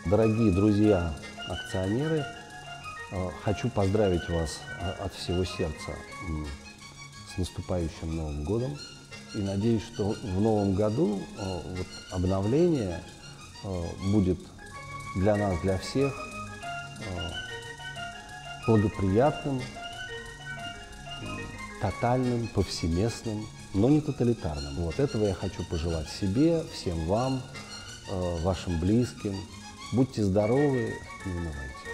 Дорогие друзья, акционеры, хочу поздравить вас от всего сердца с наступающим Новым годом. И надеюсь, что в Новом году вот обновление будет для нас, для всех благоприятным, тотальным, повсеместным, но не тоталитарным. Вот этого я хочу пожелать себе, всем вам, вашим близким. Будьте здоровы, не унывайте.